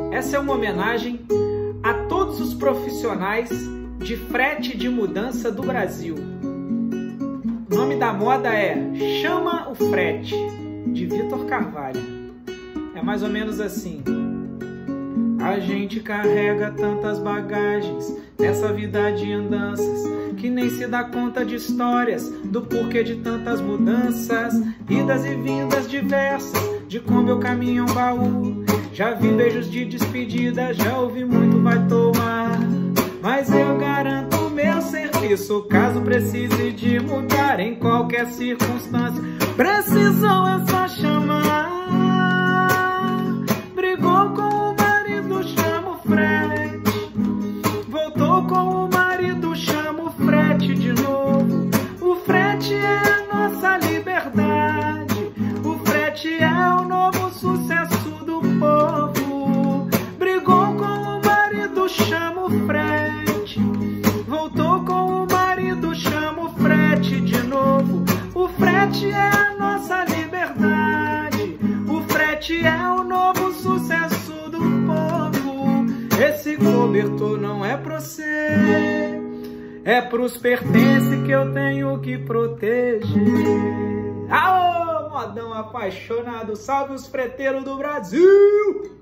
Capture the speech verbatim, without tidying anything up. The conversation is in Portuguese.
Essa é uma homenagem a todos os profissionais de frete de mudança do Brasil. O nome da moda é Chama o Frete, de Vitor Carvalho. É mais ou menos assim. A gente carrega tantas bagagens nessa vida de andanças que nem se dá conta de histórias, do porquê de tantas mudanças, idas e vindas diversas, de como eu caminho um baú. Já vi beijos de despedida, já ouvi muito vai tomar, mas eu garanto o meu serviço caso precise de mudar em qualquer circunstância. Precisou é só chamar. Brigou com o marido, chama o frete. Voltou com o marido, chama o frete de novo. O frete é a nossa liberdade. O frete é o novo sucesso do povo. Brigou com o marido, chama o frete. Voltou com o marido, chama o frete de novo. O frete é a nossa liberdade. O frete é o novo sucesso do povo. Esse cobertor não é pra você, é pros pertences que eu tenho que proteger. Aô, modão apaixonado, salve os freteiros do Brasil!